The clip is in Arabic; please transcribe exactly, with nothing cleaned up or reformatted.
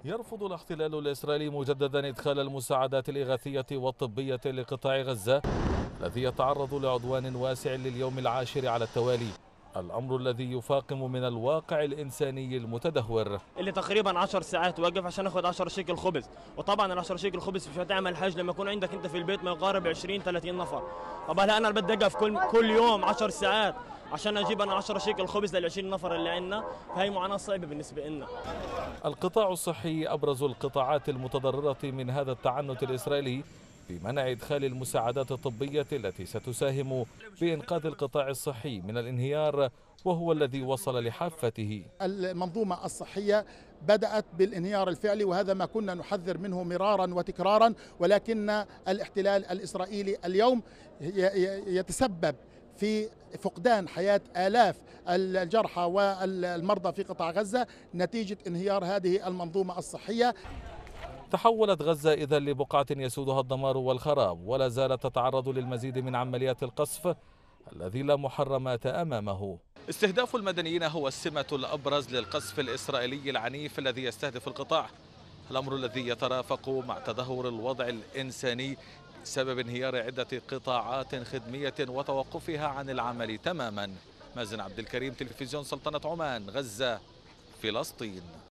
يرفض الاحتلال الإسرائيلي مجددا إدخال المساعدات الإغاثية والطبية لقطاع غزة الذي يتعرض لعدوان واسع لليوم العاشر على التوالي، الأمر الذي يفاقم من الواقع الإنساني المتدهور. اللي تقريبا عشر ساعات واقف عشان اخذ عشرة شيكل خبز، وطبعا ال عشرة شيكل خبز مش هتعمل حاجه لما يكون عندك انت في البيت ما يقارب عشرين ثلاثين نفر. طب هلا انا بدي اقف كل كل يوم عشر ساعات عشان اجيب انا عشرة شيكل خبز لل عشرين نفر اللي عندنا، فهي معاناه صعبه بالنسبه لنا. القطاع الصحي أبرز القطاعات المتضررة من هذا التعنت الإسرائيلي في منع إدخال المساعدات الطبية التي ستساهم بإنقاذ القطاع الصحي من الانهيار، وهو الذي وصل لحافته. المنظومة الصحية بدأت بالانهيار الفعلي، وهذا ما كنا نحذر منه مرارا وتكرارا، ولكن الاحتلال الإسرائيلي اليوم يتسبب في فقدان حياة آلاف الجرحى والمرضى في قطاع غزة نتيجة انهيار هذه المنظومة الصحية. تحولت غزة إذن لبقعة يسودها الدمار والخراب، ولا زالت تتعرض للمزيد من عمليات القصف الذي لا محرمات أمامه. استهداف المدنيين هو السمة الأبرز للقصف الإسرائيلي العنيف الذي يستهدف القطاع، الأمر الذي يترافق مع تدهور الوضع الإنساني بسبب انهيار عدة قطاعات خدمية وتوقفها عن العمل تماما. مازن عبد الكريم، تلفزيون سلطنة عمان، غزة، فلسطين.